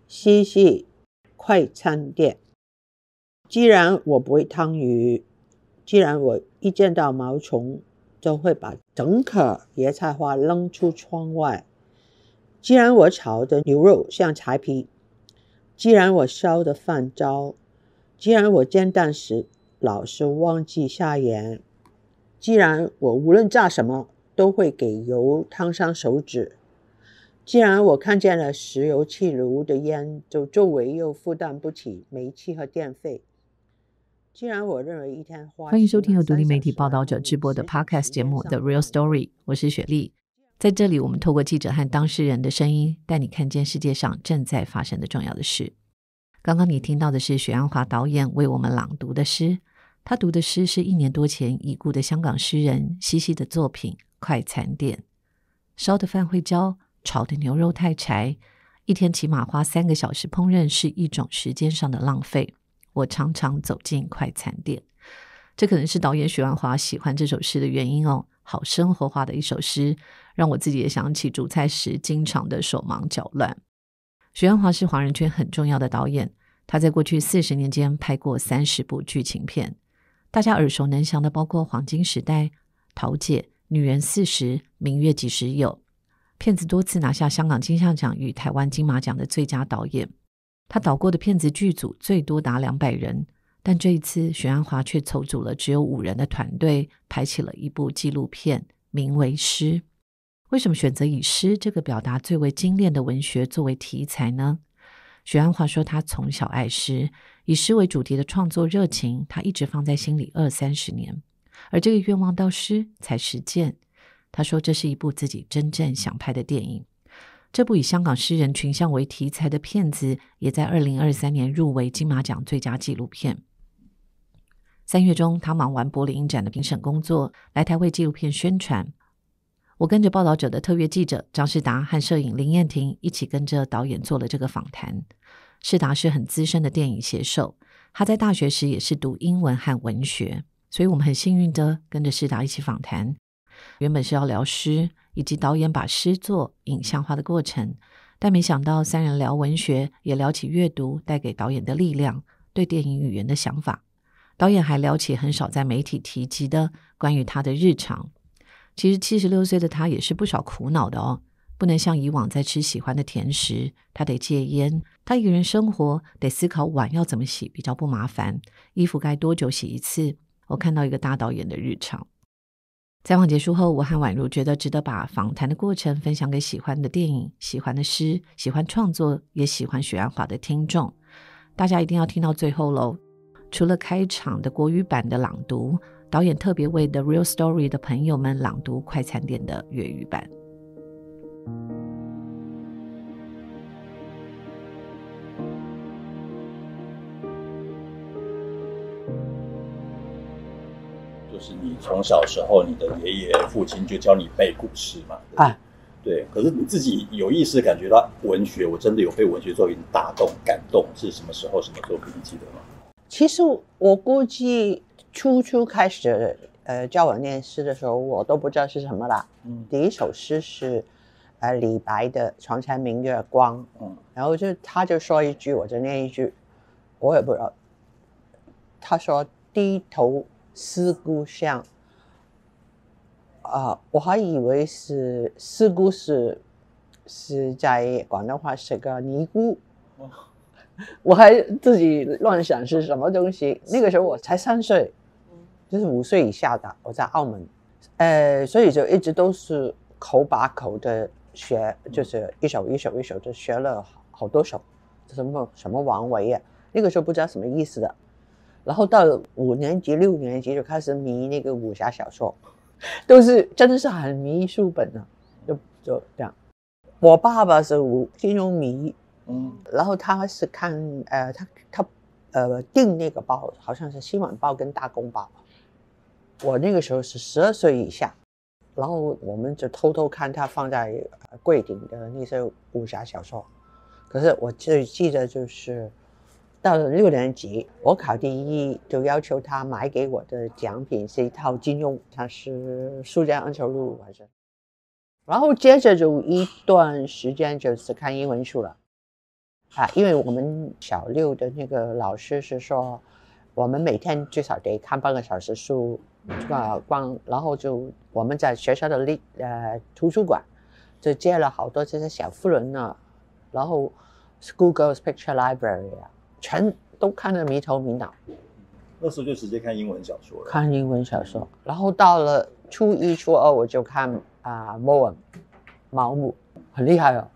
西西快餐店。既然我不会汤鱼，既然我一见到毛虫就会把整颗椰菜花扔出窗外，既然我炒的牛肉像柴皮，既然我烧的饭焦，既然我煎蛋时老是忘记下盐，既然我无论炸什么都会给油烫伤手指，既然我看见了石油气炉的烟，就周围又负担不起煤气和电费，既然我认为一天花， 欢迎收听由独立媒体报道者直播的 Podcast 节目 The Real Story， 我是雪莉。在这里，我们透过记者和当事人的声音，带你看见世界上正在发生的重要的事。刚刚你听到的是许鞍华导演为我们朗读的诗，他读的诗是1年多前已故的香港诗人西西的作品《快餐店》。烧的饭会焦，炒的牛肉太柴，一天起码花3个小时烹饪是一种时间上的浪费。我常常走进快餐店。这可能是导演许鞍华喜欢这首诗的原因哦，好生活化的一首诗，让我自己也想起煮菜时经常的手忙脚乱。许鞍华是华人圈很重要的导演，他在过去40年间拍过30部剧情片，大家耳熟能详的包括《黄金时代》、《桃姐》、《女人40》、《明月几时有》，片子多次拿下香港金像奖与台湾金马奖的最佳导演。他导过的片子剧组最多达200人，但这一次许鞍华却凑组了只有5人的团队，拍起了一部纪录片，名为《诗》。为什么选择以诗这个表达最为精炼的文学作为题材呢？许鞍华说他从小爱诗，以诗为主题的创作热情他一直放在心里20-30年，而这个愿望到诗才实践。他说这是一部自己真正想拍的电影。这部以香港诗人群像为题材的片子也在2023年入围金马奖最佳纪录片。3月中他忙完柏林影展的评审工作，来台为纪录片宣传。我跟着报道者的特约记者张世达和摄影林燕婷一起跟着导演做了这个访谈。世达是很资深的电影写手，他在大学时也是读英文和文学，所以我们很幸运的跟着世达一起访谈。原本是要聊诗以及导演把诗作影像化的过程，但没想到3人聊文学，也聊起阅读带给导演的力量，对电影语言的想法。导演还聊起很少在媒体提及的关于他的日常。其实76岁的他也是不少苦恼的哦，不能像以往在吃喜欢的甜食，他得戒烟，他一个人生活得思考碗要怎么洗比较不麻烦，衣服该多久洗一次。我看到一个大导演的日常。采访结束后，我和宛如觉得值得把访谈的过程分享给喜欢的电影、喜欢的诗、喜欢创作也喜欢许鞍华的听众。大家一定要听到最后咯。除了开场的国语版的朗读，导演特别为 The Real Story 的朋友们朗读快餐店的粤语版。 就是你从小时候你的爷爷父亲就教你背古诗嘛，对，可是你自己有意识感觉到文学，我真的有被文学作品打动感动，是什么时候什么作品你记得吗？ 其实我估计初开始教我念诗的时候，我都不知道是什么啦。第一首诗是李白的《床前明月光》，然后他就说一句，我就念一句，我也不知道。他说低头思故乡，我还以为是思故是在广东话是个尼姑，我还自己乱想是什么东西。那个时候我才3岁，就是5岁以下的，我在澳门，所以就一直都是口把口的学，就是一首一首一首的学了好多首，什么王维啊，那个时候不知道什么意思的。然后到了5年级6年级就开始迷那个武侠小说，都是真的是很迷书本的，就这样。我爸爸是金庸迷，然后他是看他订那个报，好像是新晚报跟大公报。我那个时候是12岁以下，然后我们就偷偷看他放在柜顶的那些武侠小说。可是我最记得就是到了6年级，我考第1，就要求他买给我的奖品是一套金庸，他是书家恩仇录还是？然后接着就一段时间就是看英文书了。 因为我们小6的那个老师是说，我们每天最少得看半个小时书，然后就我们在学校的图书馆就借了好多这些小妇人啊，然后 School Girls Picture Library 啊，全都看得迷头迷脑。 那时候就直接看英文小说了。 看英文小说，然后到了初1、初2我就看毛姆，很厉害哦。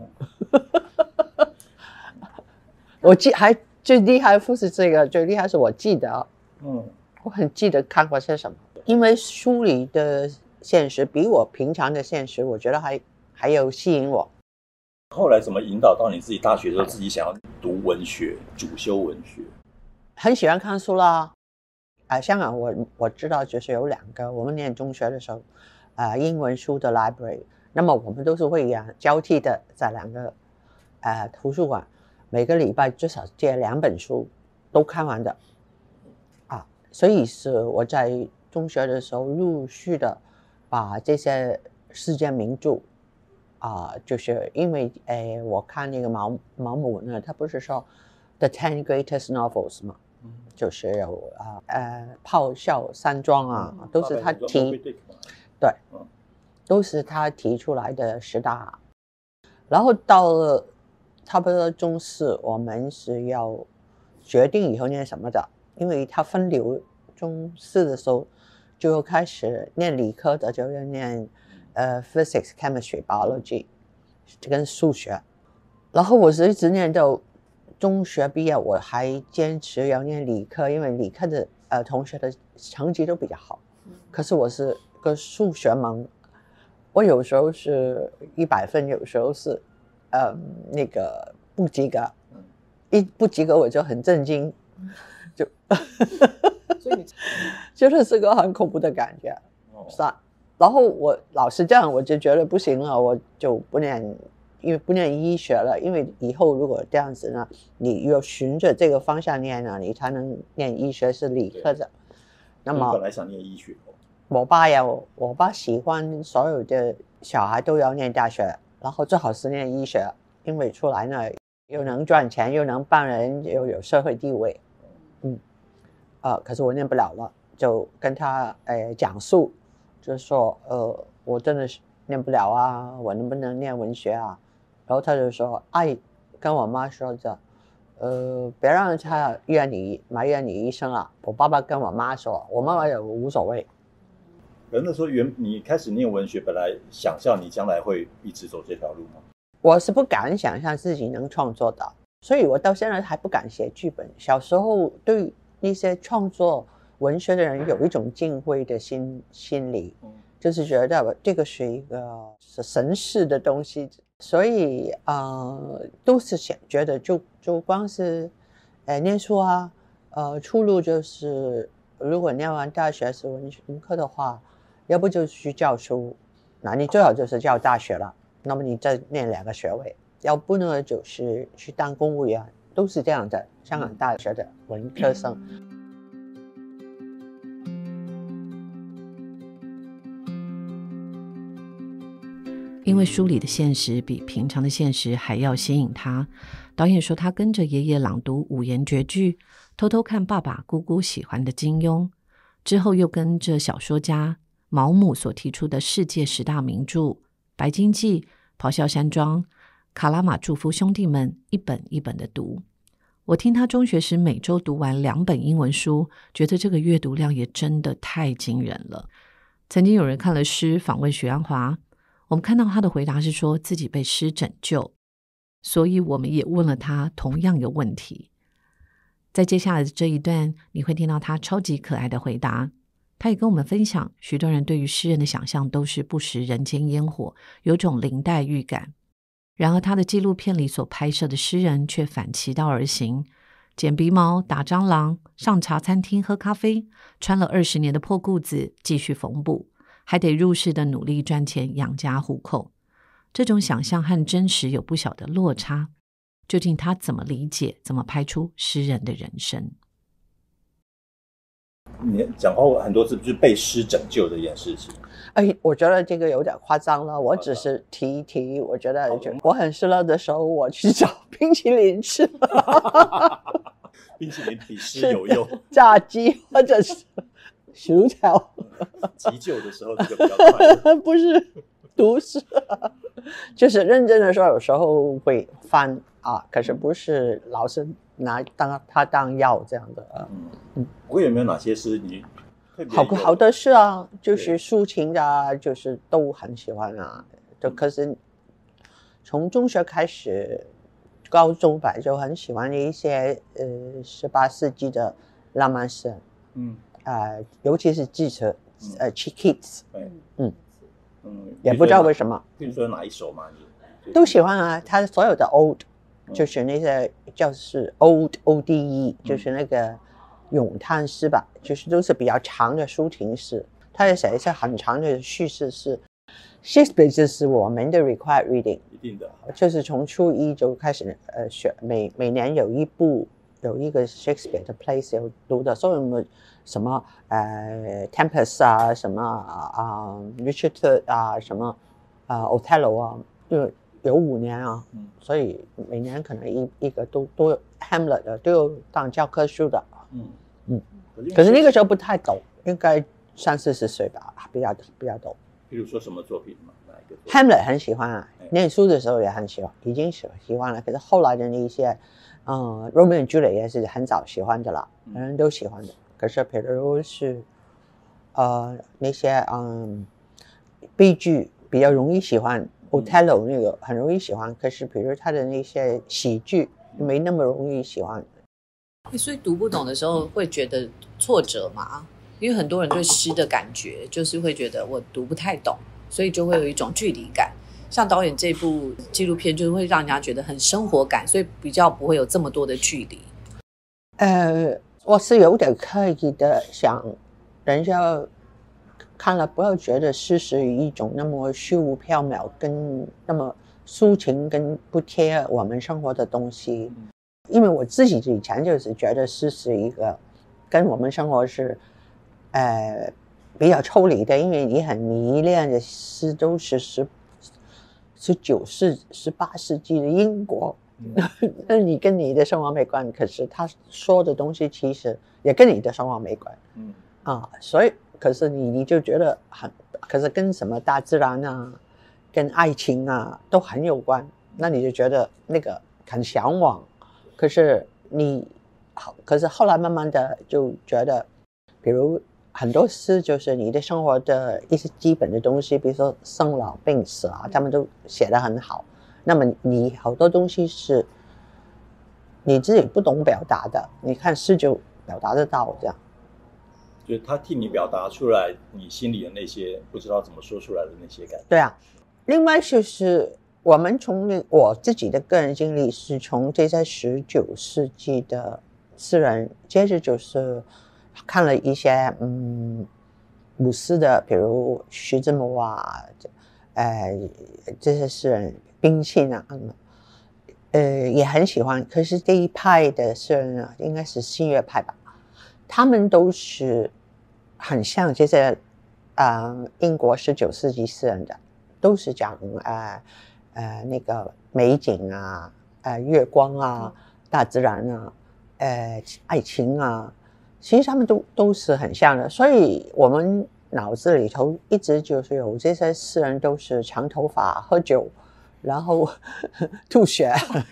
我最厉害不是这个，最厉害是我记得，我很记得看过些什么，因为书里的现实比我平常的现实，我觉得还有吸引我。 后来怎么引导到你自己大学的时候自己想要读文学，主修文学？ 很喜欢看书啦。香港我知道就是有2个，我们念中学的时候，英文书的 library， 那么我们都是会交替的在2个图书馆，每个礼拜至少借2本书都看完的所以是我在中学的时候陆续的把这些世界名著就是因为我看那个毛姆呢，他不是说 The 10 Greatest Novels 嘛，就是有炮笑山庄都是他提，对，都是他提出来的10大。然后到了差不多中4，我们是要决定以后念什么的，因为他分流中4的时候就开始念理科的，就要念physics、chemistry、biology 跟数学。然后我是一直念到中学毕业，我还坚持要念理科，因为理科的同学的成绩都比较好。可是我是个数学盲，我有时候是100分，有时候是那个不及格。一不及格我就很震惊，就所以觉得是个很恐怖的感觉。然后我老是这样，我就觉得不行了，我就不念，因为不念医学了，因为以后如果这样子呢，你要循着这个方向念呢，你才能念医学，是理科的。那么本来想念医学， 我爸喜欢所有的小孩都要念大学，然后最好是念医学，因为出来呢又能赚钱，又能帮人，又有社会地位。可是我念不了了，就跟他讲述，就是说我真的是念不了啊，我能不能念文学啊？然后他就说跟我妈说着别让他埋怨你医生了。我爸爸跟我妈说，我妈妈也无所谓。 可是那时候你开始念文学，本来想象你将来会一直走这条路吗？ 我是不敢想象自己能创作的，所以我到现在还不敢写剧本。小时候对那些创作文学的人有一种敬畏的心理，就是觉得这个是一个神似的东西，所以都是觉得就光是念书出路就是如果念完大学是文科的话，要不就去教书，那你最好就是教大学了，那么你再念2个学位，要不呢就是去当公务员，都是这样的，香港大学的文科生。 因为书里的现实比平常的现实还要吸引他，导演说他跟着爷爷朗读5言绝句，偷偷看爸爸姑姑喜欢的金庸，之后又跟着小说家毛姆所提出的世界10大名著《白鲸记》《咆哮山庄》《卡拉马祝夫兄弟们》一本一本的读。我听他中学时每周读完2本英文书，觉得这个阅读量也真的太惊人了。曾经有人看了诗访问许鞍华，我们看到他的回答是说自己被诗拯救，所以我们也问了他同样的问题。在接下来的这一段，你会听到他超级可爱的回答。他也跟我们分享，许多人对于诗人的想象都是不食人间烟火，有种林黛玉感。然而他的纪录片里所拍摄的诗人却反其道而行，剪鼻毛、打蟑螂、上茶餐厅喝咖啡，穿了20年的破裤子继续缝补，还得入世的努力赚钱养家糊口。这种想象和真实有不小的落差，究竟他怎么理解，怎么拍出诗人的人生？ 你讲过很多次，就是被诗拯救这件事情。 我觉得这个有点夸张了，我只是提一提。我觉得我很失落的时候，我去找冰淇淋吃。 冰淇淋比诗有用， 炸鸡或者是薯条。 急救的时候这个比较快。 不是读诗，就是认真的时候有时候会翻啊，可是不是老是拿当药这样的。 我有没有哪些诗你好的诗啊，就是抒情的啊，就是都很喜欢啊。可是从中学开始，高中吧就很喜欢一些18世纪的浪漫诗人，尤其是记者Keats，也不知道为什么。 比如说哪一首嘛？ 都喜欢啊，他所有的 old，就是那些就是 ode，就是那个咏叹诗吧，就是都是比较长的抒情诗。他也写一些很长的叙事诗。Shakespeare 就是我们的 required reading， 一定的， 就是从初一就开始学，每年有一个 Shakespeare 的 plays 有读的，所以我们什么Tempest 啊，什么Richard III 啊，什么Othello 啊，就有5年啊，所以每年可能一个都有 Hamlet 的都有当教科书的。可是那个时候不太懂，应该30-40岁吧，比较懂。 比如说什么作品嘛？哪一个 ？Hamlet 很喜欢啊，念书的时候也很喜欢，已经喜欢了。可是后来的那些Romeo and Juliet 也是很早喜欢的了，人人都喜欢的。可是比如是那些悲剧比较容易喜欢，Othello 那个很容易喜欢。可是比如他的那些喜剧没那么容易喜欢。 所以读不懂的时候会觉得挫折嘛？因为很多人对诗的感觉就是会觉得我读不太懂，所以就会有一种距离感。像导演这部纪录片就会让人家觉得很生活感，所以比较不会有这么多的距离。 我是有点刻意的想人家看了不要觉得诗是一种那么虚无缥缈跟那么抒情跟不贴我们生活的东西。因为我自己以前就是觉得诗是一个跟我们生活是比较抽离的，因为你很迷恋的诗都是18世纪的英国，那你跟你的生活没关，可是他说的东西其实也跟你的生活没关，所以可是你就觉得可是跟什么大自然啊，跟爱情啊都很有关，那你就觉得那个很向往，可是后来慢慢的就觉得，比如很多诗就是你的生活的一些基本的东西，比如说生老病死啊，他们都写得很好。那么你好多东西是你自己不懂表达的，你看诗就表达得到，这样。 就是他替你表达出来你心里的那些不知道怎么说出来的那些感觉。 对啊，另外就是我们从我自己的个人经历是从这些19世纪的诗人，接着就是看了一些古诗的，比如徐志摩啊，这些诗人，冰心啊，也很喜欢。可是这一派的诗人啊，应该是新月派吧，他们都是很像这些英国19世纪诗人的，都是讲那个美景啊，月光啊，大自然啊，爱情啊。其实他们都是很像的，所以我们脑子里头一直就是有这些诗人都是长头发、喝酒，然后吐血，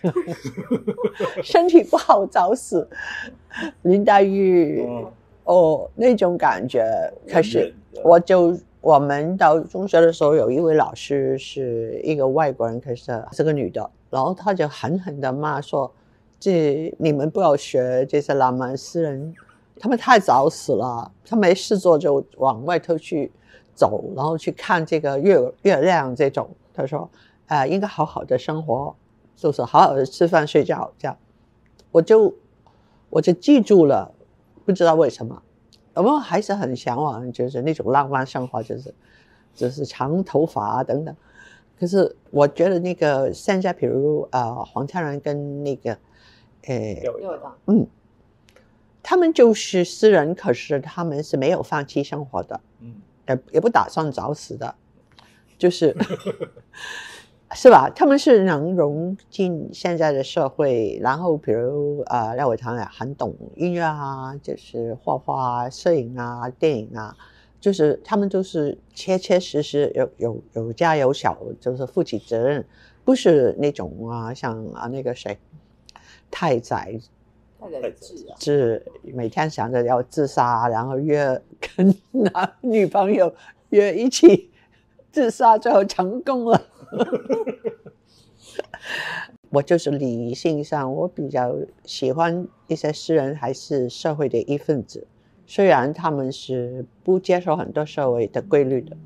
身体不好早死，林黛玉那种感觉。可是我们到中学的时候，有一位老师是一个外国人，可是是个女的，然后她就狠狠的骂说：“你们不要学这些浪漫诗人。”他们太早死了，他没事做就往外头去走，然后去看这个月亮这种。他说应该好好的生活，就是好好的吃饭睡觉这样。我就记住了，不知道为什么我们还是很向往就是那种浪漫生活，就是长头发啊等等。可是我觉得那个现在比如黄天然跟那个他们就是诗人，可是他们是没有放弃生活的，也不打算早死的，就是是吧？他们是能融进现在的社会，然后比如廖伟棠也很懂音乐啊，就是画画、摄影啊、电影啊，就是他们都是切切实实有家有小，就是负起责任，不是那种像那个谁太宰治每天想着要自杀，然后跟男女朋友约一起自杀，最后成功了。我就是理性上，我比较喜欢一些诗人还是社会的一份子，虽然他们是不接受很多社会的规律的。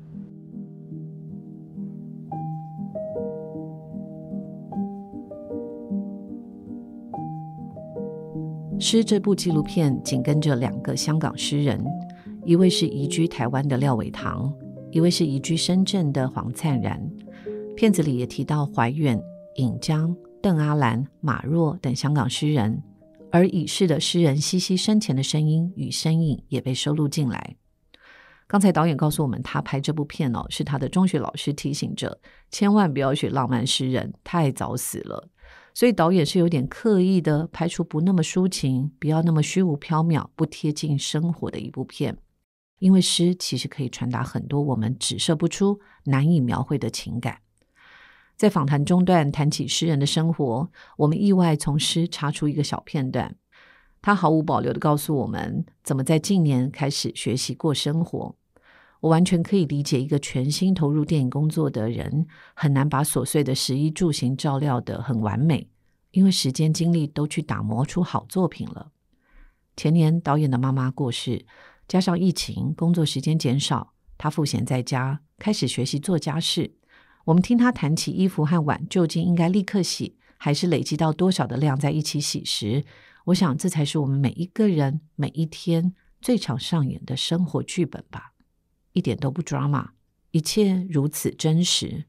诗这部纪录片紧跟着2个香港诗人，一位是移居台湾的廖伟棠，一位是移居深圳的黄灿然。片子里也提到怀远、尹江、邓阿兰、马若等香港诗人，而已逝的诗人西西生前的声音与身影也被收录进来。刚才导演告诉我们，他拍这部片是他的中学老师提醒着，千万不要学浪漫诗人，太早死了。所以导演是有点刻意的拍出不那么抒情，不要那么虚无缥缈，不贴近生活的一部片。因为诗其实可以传达很多我们指涉不出、难以描绘的情感。在访谈中段谈起诗人的生活，我们意外从诗插出一个小片段，他毫无保留地告诉我们怎么在近年开始学习过生活。我完全可以理解一个全心投入电影工作的人很难把琐碎的食衣住行照料得很完美，因为时间精力都去打磨出好作品了。前年导演的妈妈过世，加上疫情，工作时间减少，他赋闲在家，开始学习做家事。我们听他谈起衣服和碗究竟应该立刻洗，还是累积到多少的量在一起洗时，我想这才是我们每一个人每一天最常上演的生活剧本吧。一点都不 drama， 一切如此真实。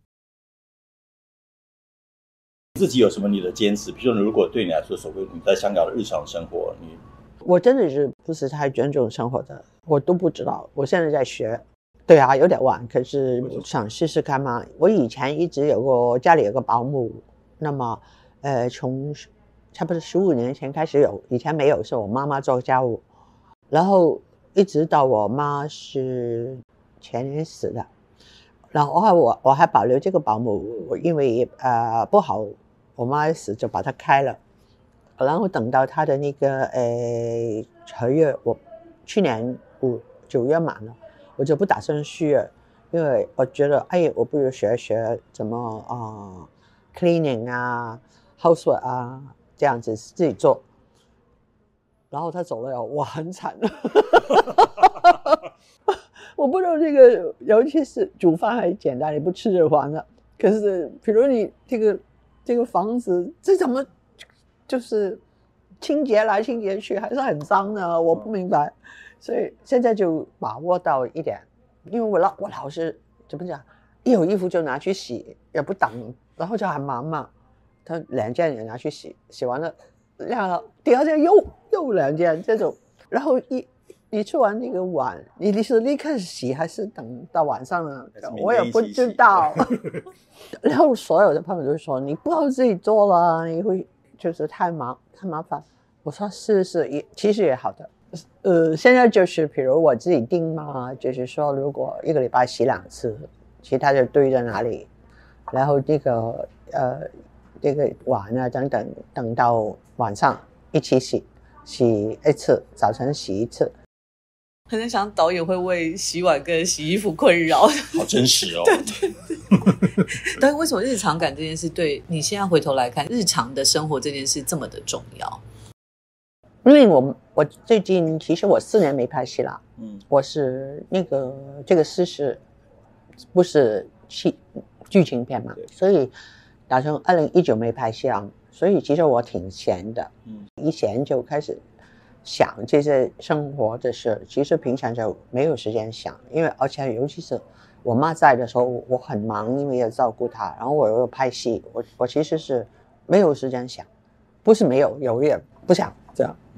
自己有什么你的坚持？比如说，如果对你来说，所谓你在香港的日常生活， 我真的是不是太尊重生活的，我都不知道。我现在在学，对啊，有点晚，可是想试试看嘛。我以前一直家里有个保姆，那么从差不多15年前开始有，以前没有，是我妈妈做家务，然后一直到我妈是前年死的，然后我还保留这个保姆，因为不好，我妈死就把它开了，然后等到她的那个合约，我去年9月满了，我就不打算续了，因为我觉得我不如学怎么cleaning 啊 housework 啊这样子自己做。然后他走了，我很惨我不知道这个，尤其是煮饭还简单，你不吃就完了。可是比如你这个房子，这怎么就是清洁来清洁去还是很脏呢？我不明白。所以现在就把握到一点，因为我老是怎么讲，一有衣服就拿去洗，也不等，然后就很忙嘛。他2件也拿去洗，洗完了晾了，第2件又2件这种，然后你吃完那个碗，你是立刻洗还是等到晚上呢？我也不知道。然后所有的朋友都说你不要自己做了，你会就是太麻烦。我说是其实也好的。现在就是比如我自己定嘛，就是说如果1个礼拜洗2次，其他就堆在哪里，然后这个碗啊等等，等到晚上一起洗1次，早晨洗1次。 很想导演会为洗碗跟洗衣服困扰， 好真实哦。 对。但为什么日常感这件事对你现在回头来看，日常的生活这件事这么的重要？ 因为我最近其实我4年没拍戏了，我是这个诗是不是剧情片嘛，所以打算2019没拍戏啊，所以其实我挺闲的，一闲就开始想这些生活的事，其实平常就没有时间想，因为而且尤其是我妈在的时候，我很忙，因为要照顾她，然后我又拍戏，我其实是没有时间想，不是没有，有也不想这样。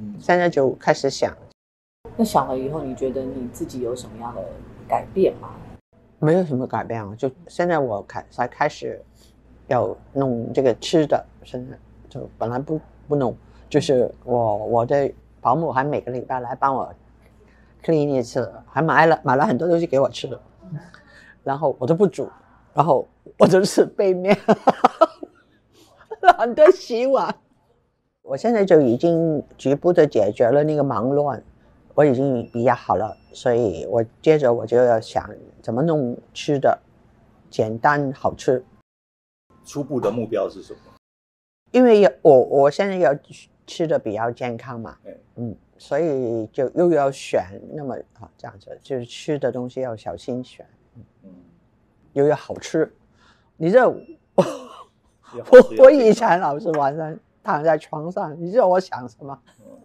现在就开始想。 那想了以后，你觉得你自己有什么样的改变吗？ 没有什么改变啊，就现在我才开始要弄这个吃的，现在就本来不弄，就是我的保姆还每个礼拜来帮我 clean 一次，还买了很多东西给我吃，然后我都不煮，然后我就吃杯面，懒得洗碗。我现在就已经局部的解决了那个忙乱，我已经比较好了，所以接着我就要想怎么弄吃的简单好吃。 初步的目标是什么？ 因为我现在要吃的比较健康嘛，所以就又要选，那么这样子就是吃的东西要小心选，又要好吃。你知道我以前老是晚上躺在床上，你知道我想什么？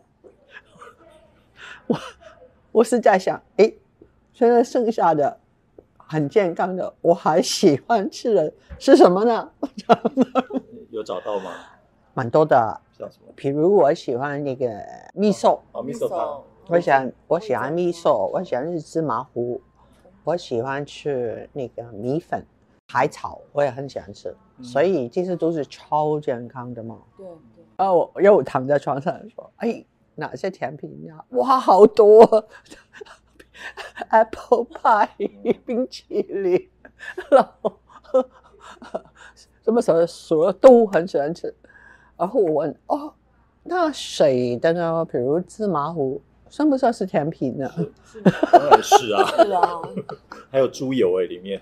我是在想，现在剩下的很健康的，我还喜欢吃的是什么呢？ 有找到吗？ 蛮多的， 像什么？ 比如我喜欢那个米寿， 米寿汤。 我喜欢米寿，我喜欢吃芝麻糊，我喜欢吃那个米粉、海草，我也很喜欢吃，所以这些都是超健康的嘛。 对。 我又躺在床上说，哪些甜品呀？哇，好多！Apple pie 冰淇淋，然后什么数了都很喜欢吃。然后我问那水的呢？比如芝麻糊，算不算是甜品呢？ 当然是啊， 是啊， 还有猪油里面。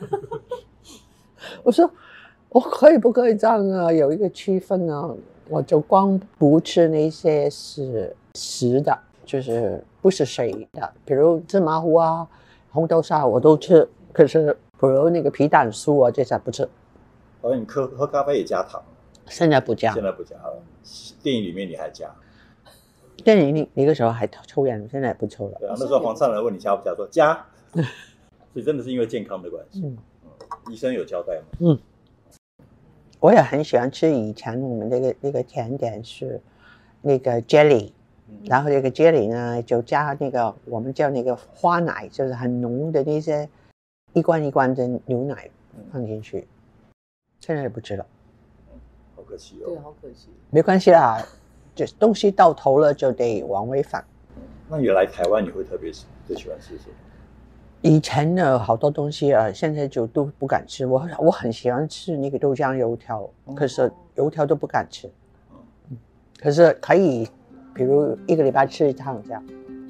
我说我不可以这样啊？有一个区分啊，我就光不吃那些是实的，就是不是水的，比如芝麻糊啊、红豆沙我都吃，可是比如那个皮蛋酥啊这些不吃。 好像你喝咖啡也加糖？ 现在不加了。电影里面你还加？ 电影那个时候还抽烟，现在也不抽了。 对啊，那时候黄灿来问你加不加，说加。所以真的是因为健康的关系。医生有交代吗？ 我也很喜欢吃以前我们那个甜点是那个 jelly，然后这个 jelly 呢就加那个我们叫那个花奶，就是很浓的那些一罐一罐的牛奶放进去。现在也不吃了， 好可惜对，好可惜。 没关系啦，就东西到头了就得往回放。 那你来台湾你会特别最喜欢吃什么？ 以前的好多东西现在就都不敢吃。我很喜欢吃那个豆浆油条，可是油条都不敢吃。可是可以，比如一个礼拜吃一趟这样。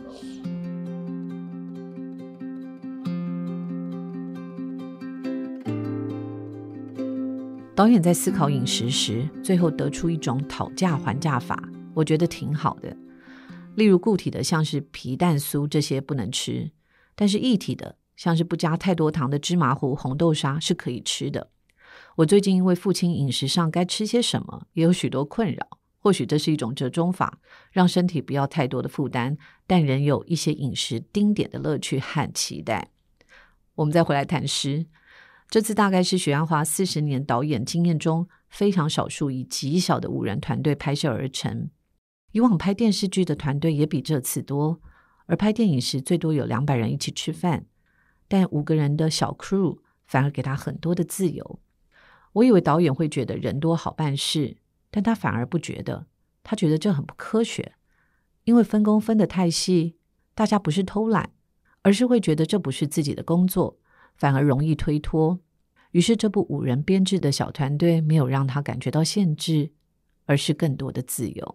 导演在思考饮食时，最后得出一种讨价还价法，我觉得挺好的。例如固体的像是皮蛋酥这些不能吃，但是液体的像是不加太多糖的芝麻糊、红豆沙是可以吃的。我最近因为父亲饮食上该吃些什么也有许多困扰，或许这是一种折中法，让身体不要太多的负担，但仍有一些饮食丁点的乐趣和期待。我们再回来谈诗，这次大概是许鞍华40年导演经验中非常少数以极小的5人团队拍摄而成。以往拍电视剧的团队也比这次多，而拍电影时最多有200人一起吃饭，但5个人的小 crew 反而给他很多的自由。我以为导演会觉得人多好办事，但他反而不觉得，他觉得这很不科学，因为分工分得太细，大家不是偷懒，而是会觉得这不是自己的工作，反而容易推脱。于是这部5人编制的小团队没有让他感觉到限制，而是更多的自由。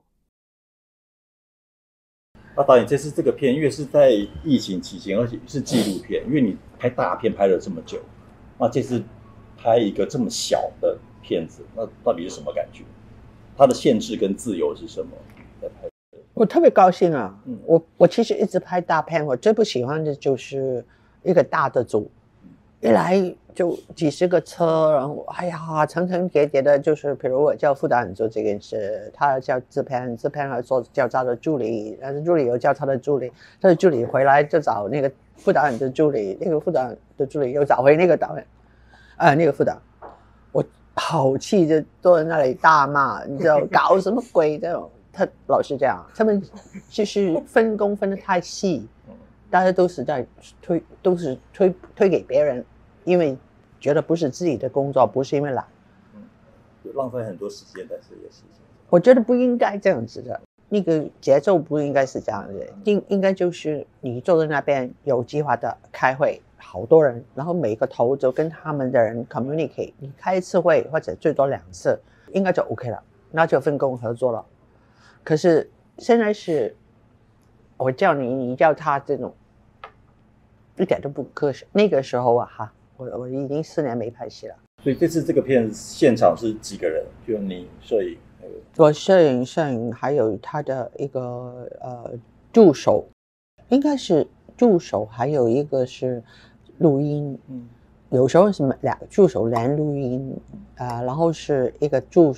导演，这次这个片因为是在疫情期间，而且是纪录片，因为你拍大片拍了这么久，那这次拍一个这么小的片子，那到底是什么感觉？它的限制跟自由是什么？在拍我特别高兴啊！我其实一直拍大片，我最不喜欢的就是一个大的组，一来就几十个车，然后层层叠叠的，就是比如我叫副导演做这件事，他叫制片来做叫他的助理，但是助理又叫他的助理，他的助理回来就找那个副导演的助理，那个副导演的助理又找回那个导演，那个副导，我好气，就坐在那里大骂，你知道搞什么鬼这种。 他老是这样，他们就是分工分得太细，大家都是在推给别人，因为觉得不是自己的工作，不是因为懒， 浪费很多时间，但是也是我觉得不应该这样子的，那个节奏不应该是这样的，应该就是你坐在那边有计划的开会，好多人，然后每个头就跟他们的人 communicate， 你开一次会或者最多2次，应该就 OK 了，那就分工合作了。可是现在是我叫你，你叫他，这种一点都不科学。那个时候啊我已经4年没拍戏了。 所以这次这个片现场是几个人？就你摄影， 我摄影还有他的一个助手，应该是助手，还有一个是录音，有时候是2个助手连录音，然后是一个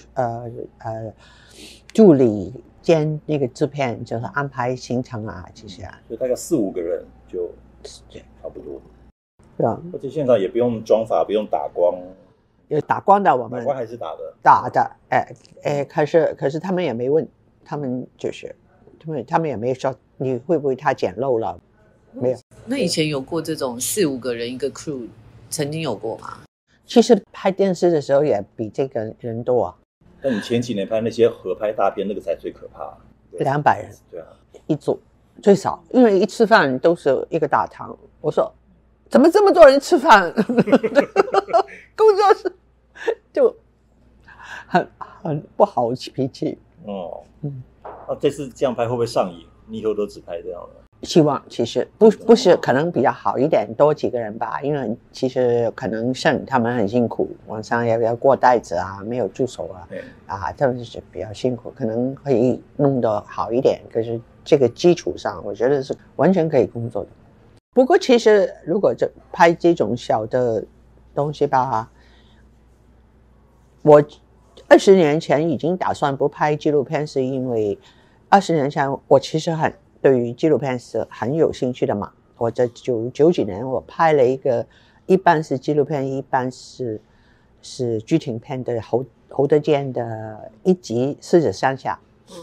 助理兼那个制片，就是安排行程啊这些。 所以大概4-5个人就差不多。 对啊， 而且现场也不用妆发，不用打光。 有打光的，我们打光还是打的， 打的，可是他们也没问，他们就是他们也没说你会不会太简陋了，没有。 那以前有过这种4-5个人一个 crew， 曾经有过吗？ 其实拍电视的时候也比这个人多啊。 但你前几年拍那些合拍大片，那个才最可怕。 200人， 对啊， 一组最少，因为一吃饭都是一个大堂。我说怎么这么多人吃饭？工作室就很不好脾气。 这次这样拍会不会上瘾？你以后都只拍这样了？ 希望其实不是，可能比较好一点，多几个人吧。因为其实可能摄影他们很辛苦，晚上要过袋子啊，没有助手啊，他们就是比较辛苦，可能可以弄得好一点。可是这个基础上，我觉得是完全可以工作的。不过其实如果就拍这种小的东西吧，我20年前已经打算不拍纪录片，是因为20年前我其实对于纪录片是很有兴趣的嘛。我在九几年我拍了一个，一半是纪录片，一半是剧情片的侯德健的1集《狮子山下》。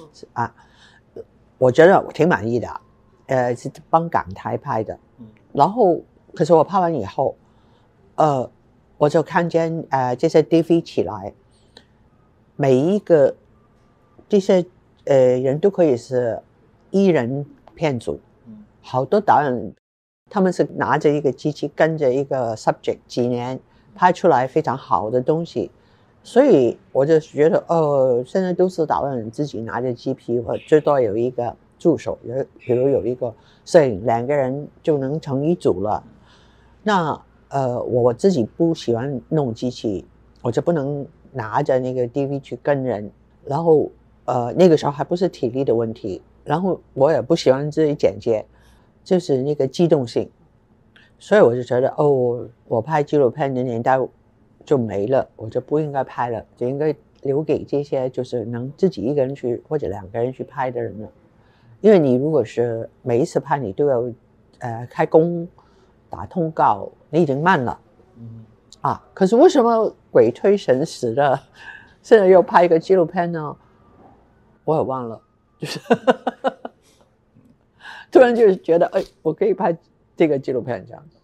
我觉得我挺满意的，是帮港台拍的。然后可是我拍完以后，我就看见这些 DV 起来，每一个这些人都可以是1人片组，好多导演他们是拿着一个机器跟着一个 subject 几年拍出来非常好的东西，所以我就觉得现在都是导演自己拿着机皮，或最多有一个助手，比如有一个摄影，2个人就能成一组了。那我自己不喜欢弄机器，我就不能拿着那个 DV 去跟人，然后那个时候还不是体力的问题，然后我也不喜欢自己剪接，就是那个机动性，所以我就觉得我拍纪录片的年代就没了，我就不应该拍了，就应该留给这些就是能自己1个人去或者2个人去拍的人了。因为你如果是每一次拍你都要开工打通告，你已经慢了。可是为什么鬼推神使的现在又拍一个纪录片呢？我也忘了，就是突然就是觉得我可以拍这个纪录片这样子。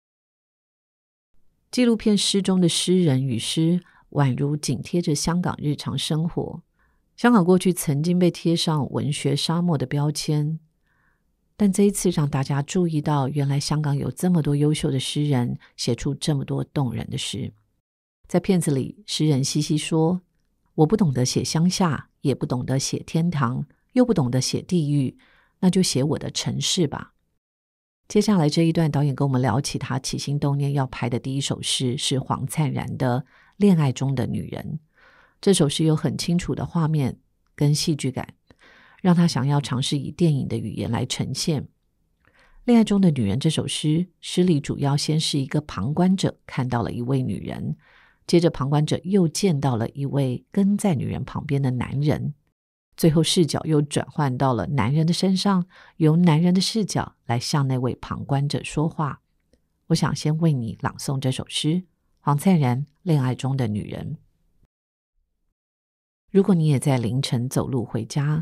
纪录片《诗》中的诗人与诗宛如紧贴着香港日常生活。香港过去曾经被贴上文学沙漠的标签，但这一次让大家注意到，原来香港有这么多优秀的诗人，写出这么多动人的诗。在片子里，诗人西西说，我不懂得写乡下，也不懂得写天堂，又不懂得写地狱，那就写我的城市吧。接下来这一段，导演跟我们聊起他起心动念要拍的第一首诗，是黄灿然的《恋爱中的女人》。这首诗有很清楚的画面跟戏剧感，让他想要尝试以电影的语言来呈现。《恋爱中的女人》这首诗，诗里主要先是一个旁观者看到了一位女人，接着旁观者又见到了一位跟在女人旁边的男人，最后视角又转换到了男人的身上，由男人的视角来向那位旁观者说话。我想先为你朗诵这首诗，黄灿然《恋爱中的女人》。如果你也在凌晨走路回家，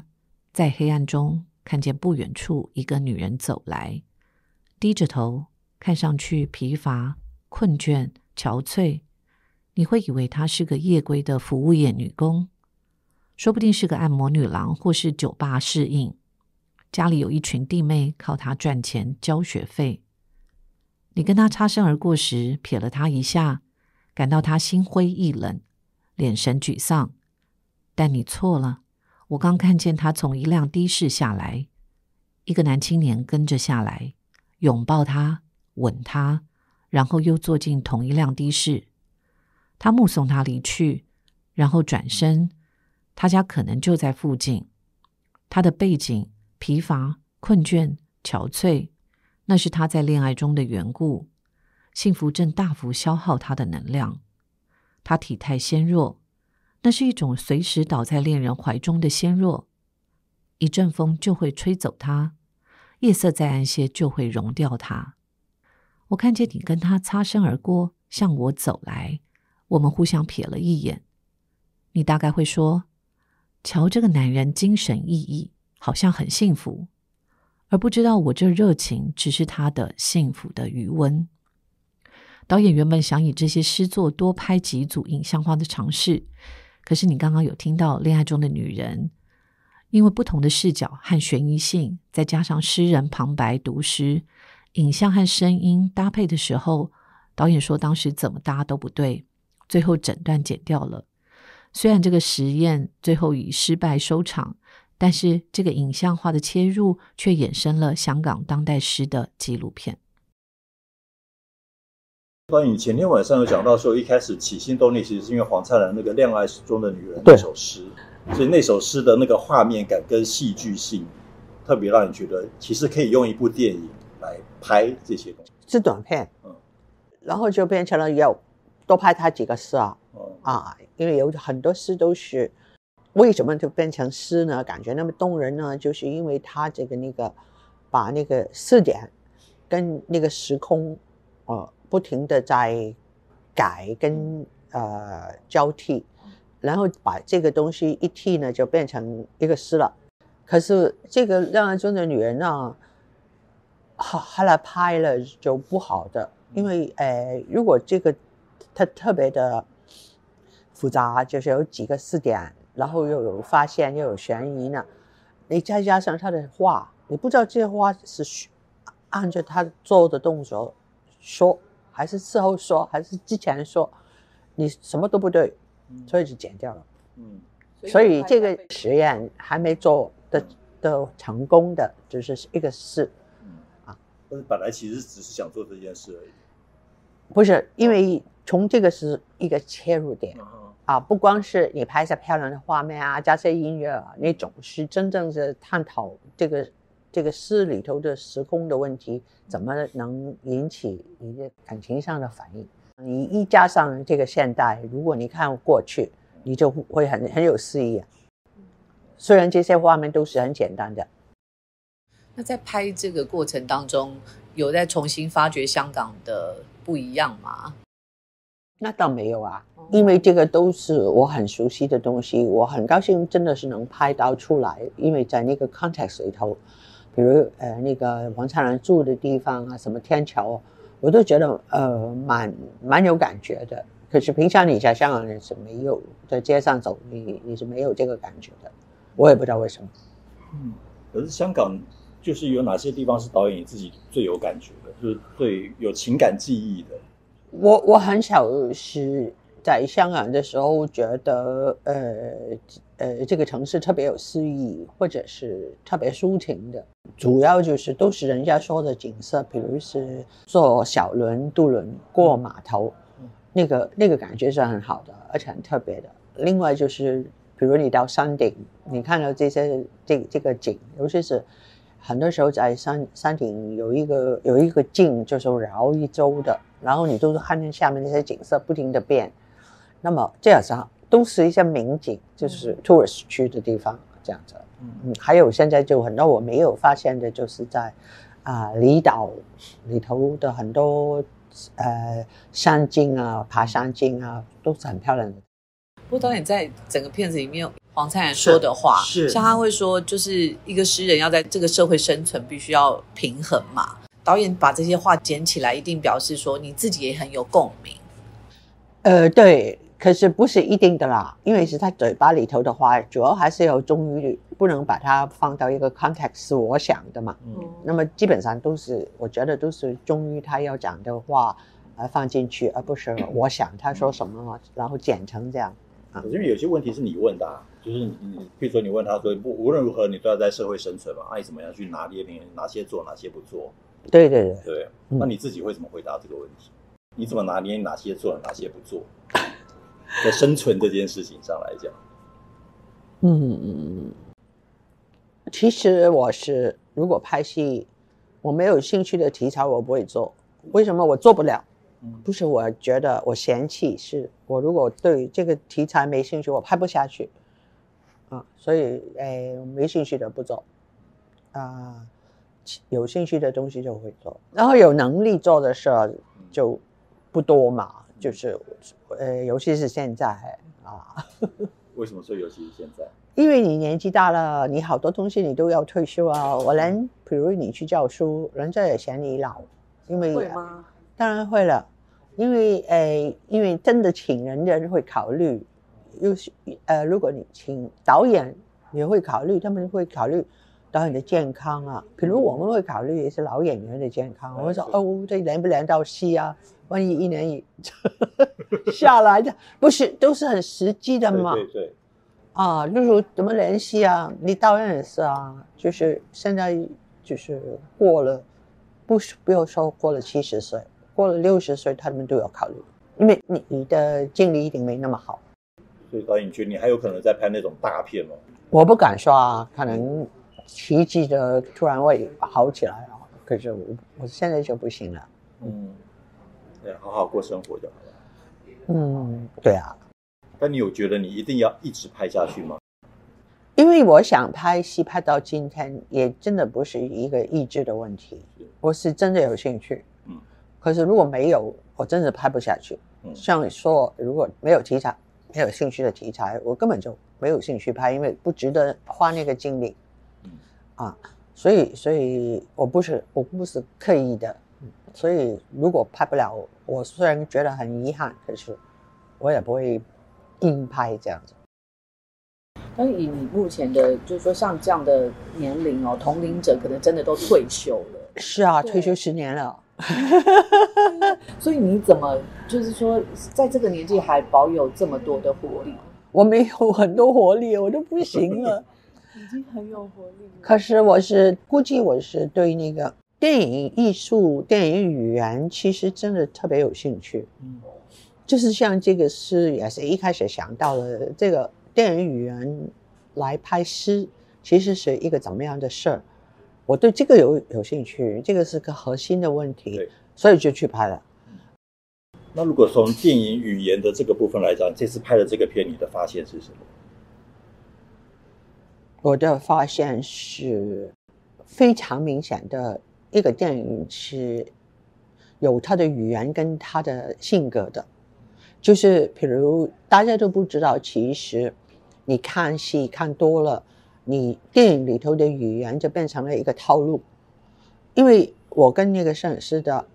在黑暗中看见不远处一个女人走来，低着头，看上去疲乏、困倦、憔悴。你会以为她是个夜归的服务业女工，说不定是个按摩女郎或是酒吧侍应，家里有一群弟妹靠她赚钱交学费。你跟她擦身而过时，瞥了她一下，感到她心灰意冷，脸神沮丧。但你错了，我刚看见她从一辆的士下来，一个男青年跟着下来，拥抱她，吻她，然后又坐进同一辆的士。他目送她离去，然后转身，他家可能就在附近。他的背景疲乏、困倦、憔悴，那是他在恋爱中的缘故。幸福正大幅消耗他的能量。他体态纤弱，那是一种随时倒在恋人怀中的纤弱。一阵风就会吹走他，夜色再暗些就会融掉他。我看见你跟他擦身而过，向我走来，我们互相瞥了一眼。你大概会说，瞧这个男人精神奕奕，好像很幸福，而不知道我这热情只是他的幸福的余温。导演原本想以这些诗作多拍几组影像化的尝试，可是你刚刚有听到恋爱中的女人，因为不同的视角和悬疑性，再加上诗人旁白读诗，影像和声音搭配的时候，导演说当时怎么搭都不对，最后整段剪掉了。虽然这个实验最后以失败收场，但是这个影像化的切入却衍生了香港当代诗的纪录片。 导演，你前天晚上有讲到说，一开始起心动念其实是因为黄灿然那个《恋爱中的女人》那首诗，所以那首诗的那个画面感跟戏剧性，特别让你觉得其实可以用一部电影来拍这些东西。 是短片，然后就变成了有多拍他几个诗因为有很多诗都是，为什么就变成诗呢？感觉那么动人呢？就是因为他这个把那个视点跟那个时空不停的在改跟交替，然后把这个东西一替呢，就变成一个诗了。可是这个恋爱中的女人呢，后来拍了就不好的，因为如果这个它特别的复杂，就是有几个视点，然后又有发现又有悬疑呢，你再加上他的话，你不知道这话是按照他做的动作说，还是事后说，还是之前说，你什么都不对，所以就剪掉了。所以这个实验还没做的成功的，就是一个事但是本来其实只是想做这件事而已。 不是，因为从这个是一个切入点不光是你拍下漂亮的画面加些音乐那种，是真正是探讨这个诗里头的时空的问题，怎么能引起你的感情上的反应。你一加上这个现代，如果你看过去，你就会很有诗意虽然这些画面都是很简单的。 那在拍这个过程当中，有在重新发掘香港的不一样吗？ 那倒没有因为这个都是我很熟悉的东西，我很高兴真的是能拍到出来，因为在那个 context 里头，比如那个黄灿然住的地方什么天桥，我都觉得蛮有感觉的。可是平常你在香港人是没有，在街上走你是没有这个感觉的，我也不知道为什么。 可是香港就是有哪些地方是导演你自己最有感觉的，就是最有情感记忆的？ 我很小是在香港的时候觉得这个城市特别有诗意，或者是特别抒情的，主要就是都是人家说的景色，比如是坐小轮渡轮过码头，那个感觉是很好的，而且很特别的。另外就是比如你到山顶，你看到这个景，尤其是很多时候在山顶有一个镜，就是绕一周的，然后你都是看见下面那些景色不停的变。那么这样子都是一些名景，就是 tourist 区的地方这样子。还有现在就很多我没有发现的，就是在离岛里头的很多山径爬山径都是很漂亮的。 不过导演在整个片子里面， 黄灿然说的话， 是像他会说，就是一个诗人要在这个社会生存，必须要平衡嘛。导演把这些话捡起来，一定表示说你自己也很有共鸣。 对，可是不是一定的啦，因为是在嘴巴里头的话，主要还是有忠于，不能把它放到一个 context 是我想的嘛。那么基本上都是，我觉得都是忠于他要讲的话，放进去，而不是我想他说什么，然后剪成这样。 因为有些问题是你问的，就是你，比如说你问他说，无论如何你都要在社会生存嘛，你怎么样去拿捏哪些做，哪些不做？ 对， 那你自己会怎么回答这个问题？你怎么拿捏哪些做，哪些不做？在生存这件事情上来讲， 其实我是如果拍戏，我没有兴趣的题材我不会做。为什么我做不了？不是我觉得我嫌弃，是我如果对这个题材没兴趣，我拍不下去所以没兴趣的不做有兴趣的东西就会做，然后有能力做的事就不多嘛，就是尤其是现在为什么说尤其是现在？ 因为你年纪大了，你好多东西你都要退休啊。比如你去教书，人家也嫌你老，因为会吗？ 当然会了，因为真的请人会考虑，如果你请导演也会考虑，他们会考虑导演的健康啊。比如我们会考虑也是老演员的健康，我会说这连不连到戏啊？万一一年下来的不是都是很实际的嘛？ 对例如怎么联系啊？你导演也是就是现在就是过了，不要说过了70岁，过了60岁，他们都要考虑，因为你的精力一定没那么好。 所以导演觉得你还有可能在拍那种大片吗？ 我不敢说可能奇迹的突然会好起来可是我现在就不行了。 对，好好过生活就好了。 对啊。 但你有觉得你一定要一直拍下去吗？ 因为我想拍戏拍到今天，也真的不是一个意志的问题，我是真的有兴趣。可是如果没有，我真的拍不下去。像你说，如果没有题材，没有兴趣的题材，我根本就没有兴趣拍，因为不值得花那个精力。所以我不是刻意的。所以如果拍不了，我虽然觉得很遗憾，可是我也不会硬拍这样子。 但以你目前的，就是说像这样的年龄同龄者可能真的都退休了。是退休10年了。 所以你怎么就是说在这个年纪还保有这么多的活力？ 我没有很多活力，我都不行了。 已经很有活力了。 可是估计我是对那个电影艺术、电影语言其实真的特别有兴趣。就是像这个诗也是一开始想到了这个电影语言来拍诗，其实是一个怎么样的事儿。我对这个有兴趣，这个是个核心的问题，所以就去拍了。 那如果从电影语言的这个部分来讲，这次拍的这个片，你的发现是什么？ 我的发现是非常明显的，一个电影是有它的语言跟它的性格的。就是比如大家都不知道，其实你看戏看多了，你电影里头的语言就变成了一个套路。因为我跟那个摄影师的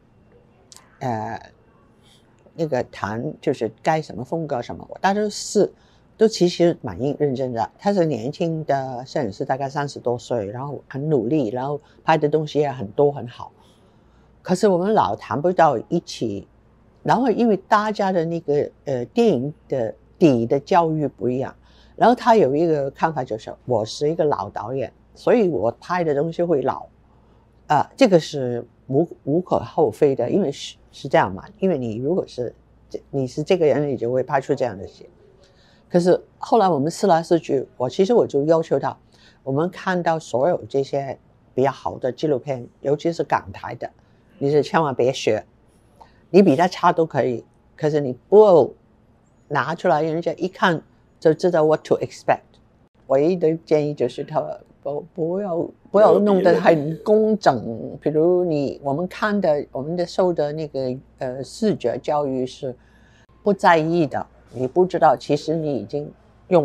那个谈，就是该什么风格什么，大家都其实蛮认真的。他是年轻的摄影师，大概30多岁，然后很努力，然后拍的东西也很多很好。可是我们老谈不到一起，然后因为大家的那个电影的底的教育不一样，然后他有一个看法就是我是一个老导演，所以我拍的东西会老这个是无可厚非的，因为是这样嘛。因为你如果你是这个人，你就会拍出这样的戏。可是后来我们试来试去，其实我就要求到，我们看到所有这些比较好的纪录片，尤其是港台的，你是千万别学，你比他差都可以，可是你不要拿出来，人家一看就知道 what to expect。唯一的建议就是他不要弄得很工整。比如我们受的那个视觉教育是不在意的，你不知道其实你已经用了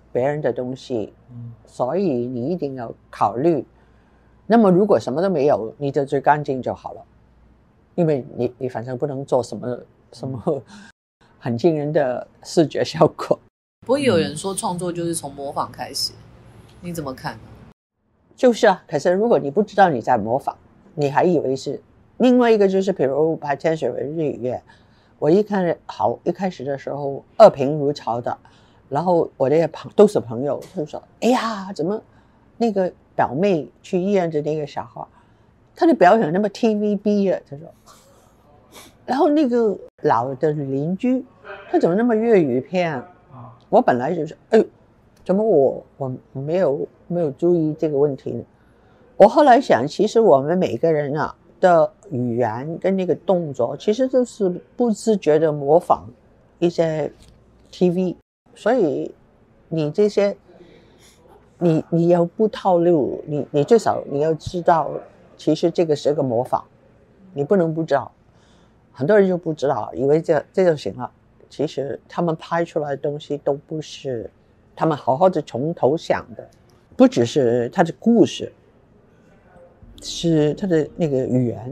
别人的东西，所以你一定要考虑。那么如果什么都没有，你就最干净就好了，因为你反正不能做什么很惊人的视觉效果。 不会有人说创作就是从模仿开始，你怎么看呢？ 就是啊，可是如果你不知道你在模仿，你还以为是。另外一个就是比如拍天水围日与月，我一开始的时候恶评如潮的，然后我的都是朋友，就说哎呀，怎么那个表妹去医院的那个小孩，她的表演那么 TVB 啊，他说。然后那个老的邻居，他怎么那么粤语片？我本来就是怎么我没有注意这个问题呢？我后来想，其实我们每个人啊的语言跟那个动作，其实都是不自觉的模仿一些 TV， 所以你这些你要不套路，你最少你要知道，其实这个是个模仿，你不能不知道。很多人就不知道，以为这就行了。其实他们拍出来的东西都不是他们好好的从头想的，不只是他的故事，是他的那个语言。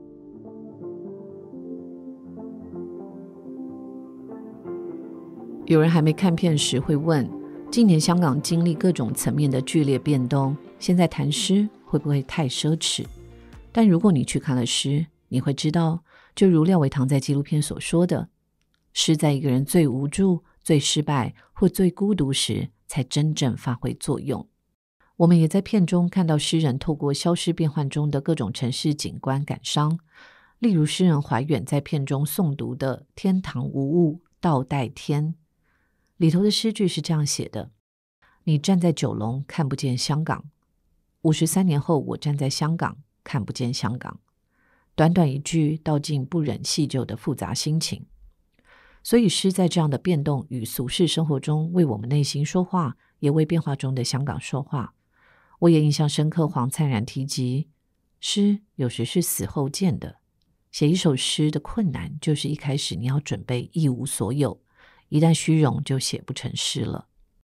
有人还没看片时会问，近年香港经历各种层面的剧烈变动，现在谈诗会不会太奢侈？但如果你去看了诗，你会知道，就如廖伟棠在纪录片所说的，诗在一个人最无助、最失败或最孤独时才真正发挥作用。我们也在片中看到诗人透过消失变幻中的各种城市景观感伤，例如诗人怀远在片中诵读的天堂无物倒带天，里头的诗句是这样写的：你站在九龙看不见香港，53年后我站在香港看不见香港。短短一句道尽不忍细究的复杂心情。所以诗在这样的变动与俗世生活中为我们内心说话，也为变化中的香港说话。我也印象深刻黄灿然提及，诗有时是死后见的。写一首诗的困难就是一开始你要准备一无所有，一旦虚荣就写不成诗了。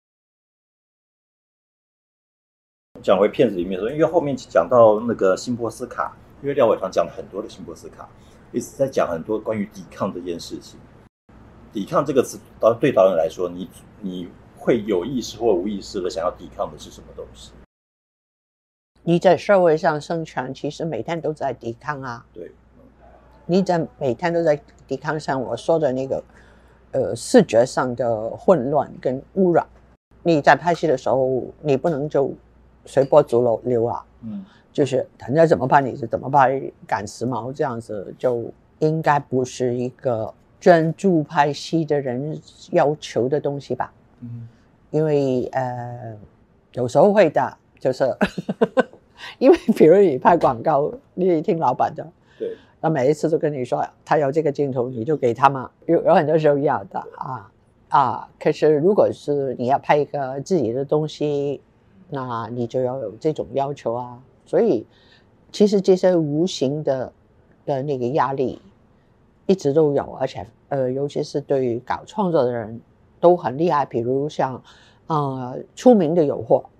讲回片子里面说，因为后面讲到那个辛波斯卡，因为廖伟棠讲了很多的辛波斯卡，一直在讲很多关于抵抗这件事情。抵抗这个词，对导演来说，你会有意识或无意识的想要抵抗的是什么东西？ 你在社会上生存，其实每天都在抵抗啊。 对， 你在每天都在抵抗上我说的那个视觉上的混乱跟污染。你在拍戏的时候，你不能就随波逐流啊。就是人家怎么拍你就怎么拍，赶时髦这样子，就应该不是一个专注拍戏的人要求的东西吧。因为有时候会的，就是因为比如你拍广告，你听老板的， 对， 那每一次都跟你说他要这个镜头，你就给他嘛。有很多时候要的可是如果是你要拍一个自己的东西，那你就要有这种要求啊。所以其实这些无形的那个压力一直都有，而且尤其是对于搞创作的人都很厉害。比如像出名的有货，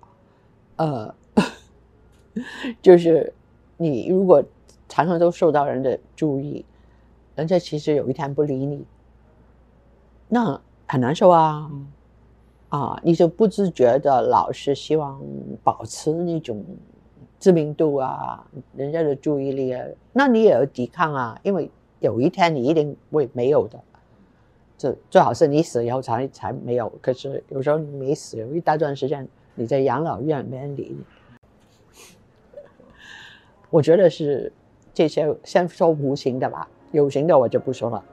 就是你如果常常都受到人的注意，人家其实有一天不理你，那很难受啊。你就不自觉的老是希望保持那种知名度啊，人家的注意力啊，那你也要抵抗啊，因为有一天你一定会没有的。这最好是你死以后才没有，可是有时候你没死，有一大段时间你在养老院没人理你。我觉得是这些，先说无形的吧，有形的我就不说了。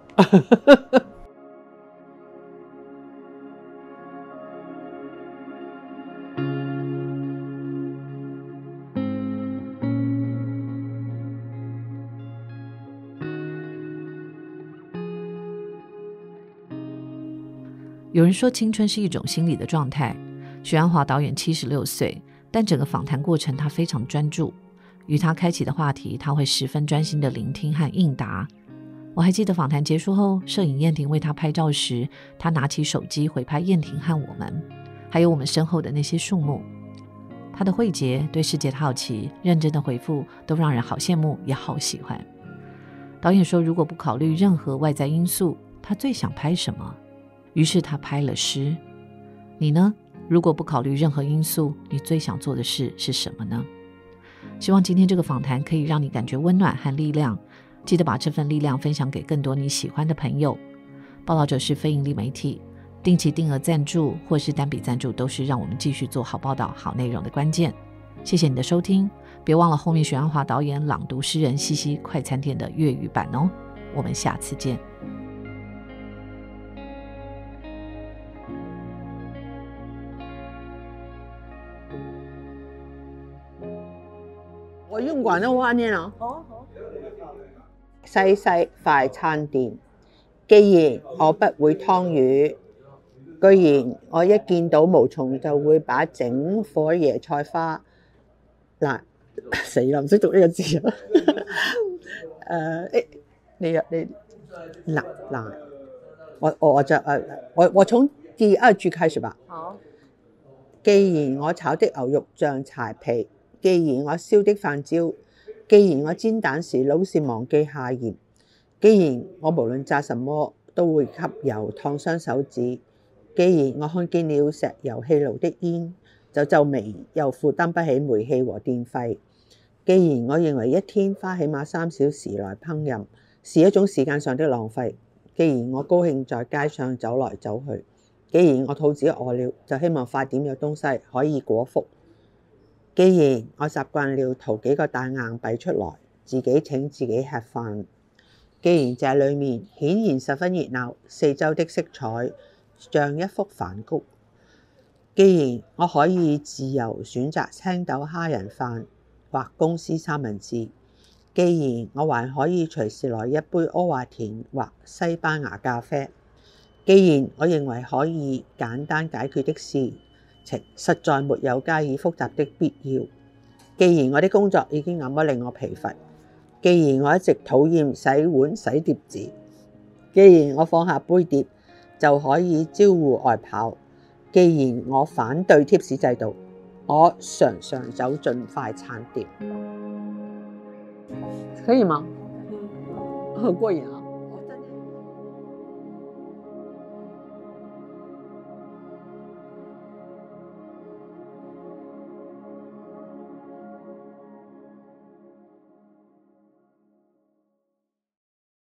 有人说青春是一种心理的状态。许鞍华导演76岁，但整个访谈过程他非常专注，与他开启的话题他会十分专心的聆听和应答。我还记得访谈结束后，摄影燕婷为他拍照时，他拿起手机回拍燕婷和我们， 还有我们身后的那些树木。他的慧洁、对世界的好奇、认真的回复，都让人好羡慕也好喜欢。导演说，如果不考虑任何外在因素，他最想拍什么？于是他拍了诗。你呢？如果不考虑任何因素，你最想做的事是什么呢？希望今天这个访谈可以让你感觉温暖和力量，记得把这份力量分享给更多你喜欢的朋友。报道者是非营利媒体，定期定额赞助或是单笔赞助都是让我们继续做好报道、好内容的关键。谢谢你的收听，别忘了后面许鞍华导演朗读诗人西西快餐店的粤语版哦。我们下次见。 我用廣東話念啊。好。西西快餐店，既然我不會湯魚，居然我一見到毛蟲就會把整顆椰菜花嗱死啦，唔識讀呢個字啊！你嗱，我從第二句開始吧。好。既然我炒的牛肉像柴皮，既然我燒的飯焦，既然我煎蛋時老是忘記下鹽，既然我無論炸什麼都會吸油燙傷手指，既然我看見了石油氣爐的煙就皺眉又負擔不起煤氣和電費，既然我認為一天花起碼3小時來烹飪是一種時間上的浪費，既然我高興在街上走來走去，既然我肚子餓了就希望快點有東西可以果腹，既然我習慣了淘幾個大硬幣出來自己請自己吃飯，既然這裡面顯然十分熱鬧，四周的色彩像一幅梵谷，既然我可以自由選擇青豆蝦仁飯或公司三文治，既然我還可以隨時來一杯阿華田或西班牙咖啡，既然我認為可以簡單解決的事情實在沒有加以複雜的必要，既然我的工作已經那麼令我疲乏，既然我一直討厭洗碗洗碟子，既然我放下杯碟就可以招呼外跑，既然我反對貼士制度，我常常走進快餐店。可以嗎？很過癮啊！